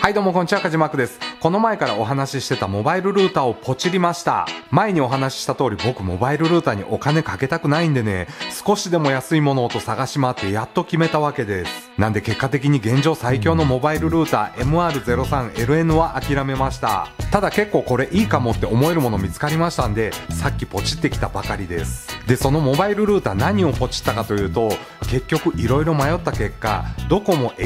はいどうもこんにちは、かじまくです。この前からお話ししてたモバイルルーターをポチりました。前にお話しした通り僕モバイルルーターにお金かけたくないんでね、少しでも安いものをと探し回ってやっと決めたわけです。なんで結果的に現状最強のモバイルルーター MR03LN は諦めました。ただ結構これいいかもって思えるもの見つかりましたんで、さっきポチってきたばかりです。でそのモバイルルーター何をポチったかというと、結局いろいろ迷った結果ドコモ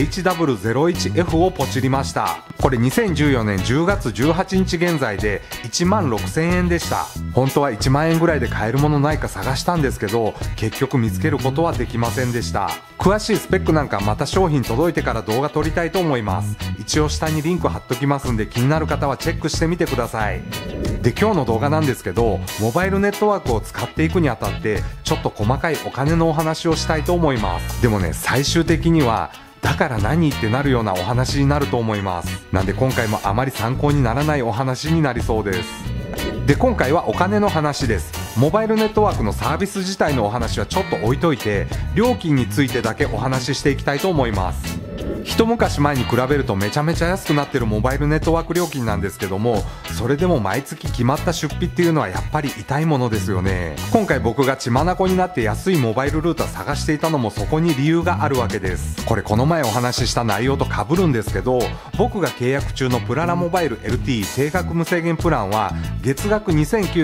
HW01F をポチりました。これ2014年10月18日現在で16,000円でした。本当は1万円ぐらいで買えるものないか探したんですけど、結局見つけることはできませんでした。詳しいスペックなんかまた商品届いてから動画撮りたいと思います。一応下にリンク貼っときますんで、気になる方はチェックしてみてください。で今日の動画なんですけど、モバイルネットワークを使っていくにあたってちょっと細かいお金のお話をしたいと思います。でもね、最終的にはだから何ってなるようなお話になると思います。なんで今回もあまり参考にならないお話になりそうです。で今回はお金の話です。モバイルネットワークのサービス自体のお話はちょっと置いといて、料金についてだけお話ししていきたいと思います。一昔前に比べるとめちゃめちゃ安くなってるモバイルネットワーク料金なんですけども、それでも毎月決まった出費っていうのはやっぱり痛いものですよね。今回僕が血眼になって安いモバイルルーター探していたのもそこに理由があるわけです。これこの前お話しした内容と被るんですけど、僕が契約中のプララモバイル LTE 定額無制限プランは月額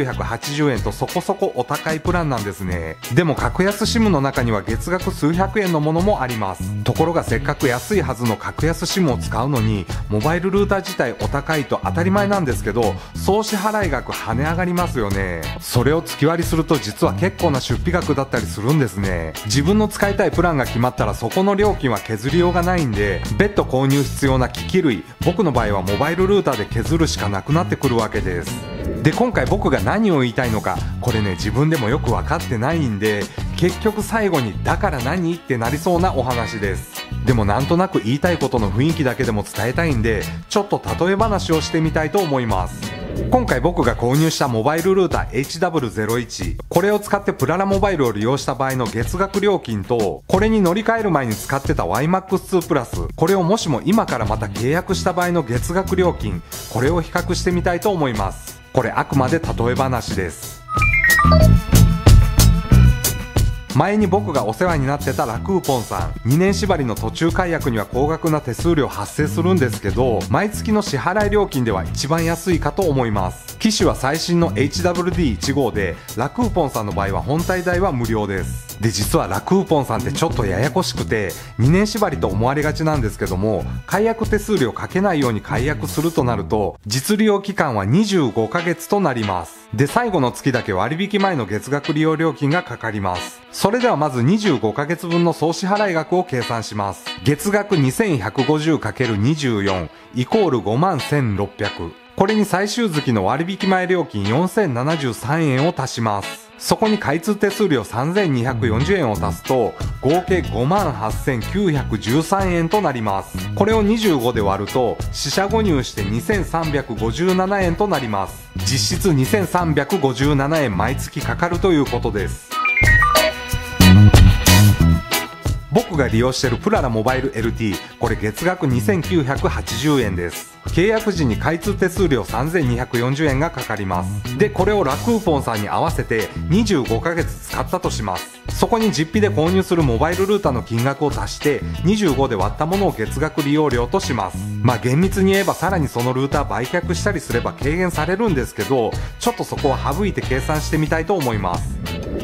2980円とそこそこお高いプランなんですね。でも格安 SIM の中には月額数百円のものもあります。ところがせっかく安いはずの格安 SIM を使うのにモバイルルーター自体お高いと当たり前なんですけど、総支払い額跳ね上がりますよね。それを月割りすると実は結構な出費額だったりするんですね。自分の使いたいプランが決まったらそこの料金は削りようがないんで、別途購入必要な機器類、僕の場合はモバイルルーターで削るしかなくなってくるわけです。で今回僕が何を言いたいのか、これね自分でもよく分かってないんで、結局最後にだから何ってなりそうなお話です。でもなんとなく言いたいことの雰囲気だけでも伝えたいんで、ちょっと例え話をしてみたいと思います。今回僕が購入したモバイルルーター HW01、 これを使ってプララモバイルを利用した場合の月額料金と、これに乗り換える前に使ってた YMAX2 プラス、これをもしも今からまた契約した場合の月額料金、これを比較してみたいと思います。これあくまで例え話です。前に僕がお世話になってたラクーポンさん、2年縛りの途中解約には高額な手数料発生するんですけど、毎月の支払い料金では一番安いかと思います。機種は最新の HWD15 で、ラクーポンさんの場合は本体代は無料です。で実はラクーポンさんってちょっとややこしくて、2年縛りと思われがちなんですけども、解約手数料かけないように解約するとなると実利用期間は25ヶ月となります。で最後の月だけ割引前の月額利用料金がかかります。それではまず25ヶ月分の総支払い額を計算します。月額 2150×24 イコール 51,600。 これに最終月の割引前料金 4,073 円を足します。そこに開通手数料 3,240 円を足すと合計 58,913 円となります。これを25で割ると四捨五入して 2,357 円となります。実質 2,357 円毎月かかるということです。僕が利用しているプララモバイル LT、 これ月額 2,980 円です。契約時に開通手数料 3,240 円がかかります。でこれをラクーポンさんに合わせて25ヶ月使ったとします。そこに実費で購入するモバイルルーターの金額を足して25で割ったものを月額利用料とします。まあ厳密に言えばさらにそのルーター売却したりすれば軽減されるんですけど、ちょっとそこは省いて計算してみたいと思います。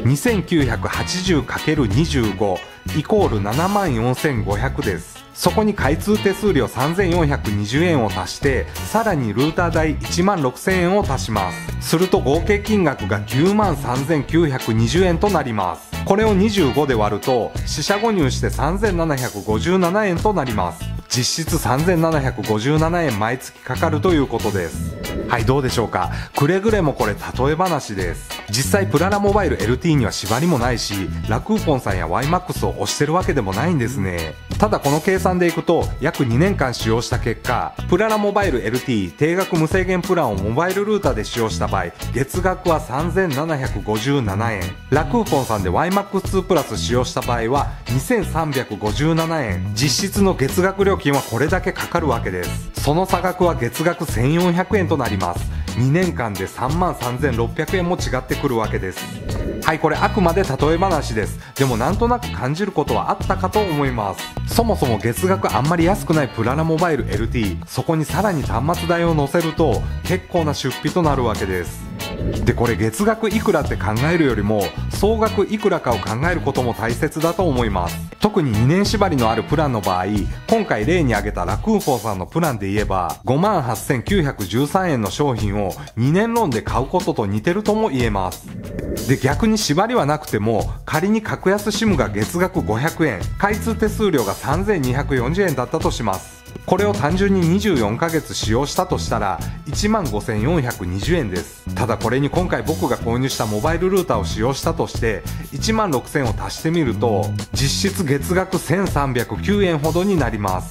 2980×25 イコール 74,500 です。そこに開通手数料 3,420 円を足してさらにルーター代 16,000 円を足します。すると合計金額が 93,920 円となります。これを25で割ると四捨五入して 3,757 円となります。実質 3,757 円毎月かかるということです。はいどうでしょうか。くれぐれもこれ例え話です。実際プララモバイル LT には縛りもないし、ラクーポンさんや YMAX を推してるわけでもないんですね。 ただこの計算でいくと約2年間使用した結果、プララモバイル LT 定額無制限プランをモバイルルーターで使用した場合、月額は3757円、ラクーポンさんで YMAX2 プラス使用した場合は2357円、実質の月額料金はこれだけかかるわけです。その差額は月額1400円となります。2年間で33,600円も違ってくるわけです。はい、これあくまで例え話です。でもなんとなく感じることはあったかと思います。そもそも月額あんまり安くないプララモバイル LT、 そこにさらに端末代を乗せると結構な出費となるわけです。でこれ月額いくらって考えるよりも総額いくらかを考えることも大切だと思います。特に2年縛りのあるプランの場合、今回例に挙げたラクーフォーさんのプランで言えば 58,913 円の商品を2年ローンで買うことと似てるとも言えます。で逆に縛りはなくても、仮に格安 SIM が月額500円、開通手数料が3240円だったとします。これを単純に24ヶ月使用したとしたら 15,420 円です。ただこれに今回僕が購入したモバイルルーターを使用したとして16,000を足してみると、実質月額1309円ほどになります。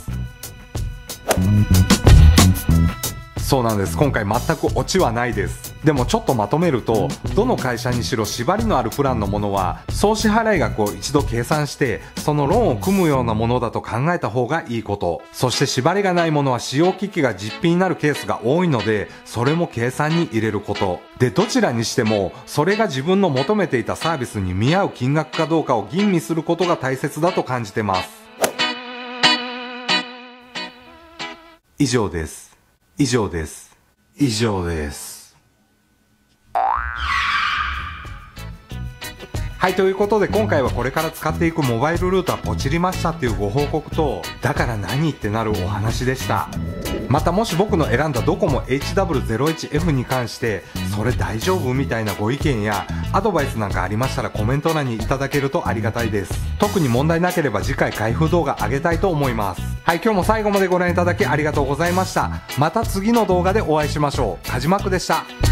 そうなんです。今回全くオチはないです。でもちょっとまとめると、どの会社にしろ縛りのあるプランのものは総支払い額を一度計算してそのローンを組むようなものだと考えた方がいいこと、そして縛りがないものは使用機器が実費になるケースが多いので、それも計算に入れることで、どちらにしてもそれが自分の求めていたサービスに見合う金額かどうかを吟味することが大切だと感じてます。以上です。以上です。以上です。はい、ということで今回はこれから使っていくモバイルルーターポチりましたっていうご報告と、だから何ってなるお話でした。またもし僕の選んだドコモ HW01F に関してそれ大丈夫みたいなご意見やアドバイスなんかありましたらコメント欄にいただけるとありがたいです。特に問題なければ次回開封動画上げたいと思います。はい、今日も最後までご覧いただきありがとうございました。また次の動画でお会いしましょう。かじまくでした。